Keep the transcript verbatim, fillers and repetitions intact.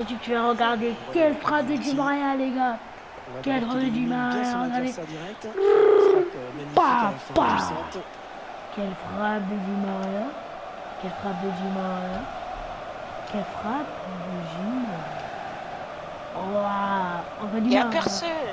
Tu tu vas regarder quelle frappe de Di Maria, les gars. Quelle frappe de Di Maria, regardez. Pa, pa. Quelle frappe de Di Maria. Quelle frappe de Di Maria. Quelle frappe de Di Maria. Waouh. On va Il Di n'y a Maria. personne.